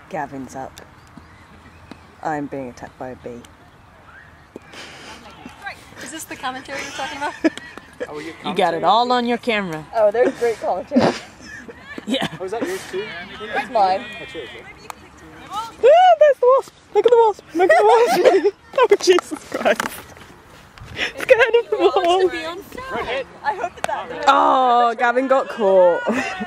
Gavin's up. I'm being attacked by a bee. Is this the commentary you're talking about? You got it all on your camera. Oh, there's great commentary. Yeah. Oh, is that yours too? That's mine. That's yours, right? Ah, there's the wasp! Look at the wasp! Look at the wasp! Oh, Jesus Christ. It's scared of the wasp. Be on film. Right hit. I hope that. Oh, Gavin got caught.